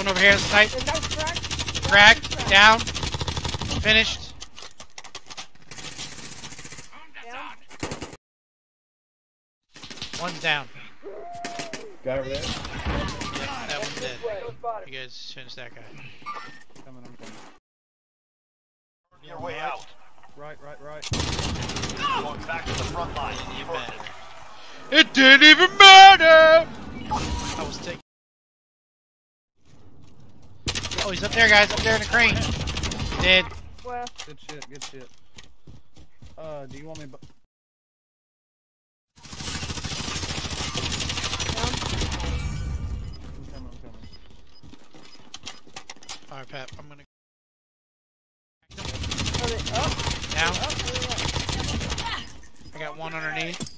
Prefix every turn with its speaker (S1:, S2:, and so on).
S1: One over here, snipe. Cracked. Down. Finished. One's down.
S2: Guy over there?
S1: Yeah, that one's dead. You guys finish that guy.
S2: I'm coming.
S3: Your way out.
S2: Right.
S3: Going back to the front line.
S1: It didn't even matter! I was taking. Oh, he's up there, guys. Up there in the crane. Dead.
S4: Well,
S2: Good shit. Do you want me? I'm coming.
S1: Alright, Pat. I'm gonna.
S4: oh,
S1: Down. I got one underneath.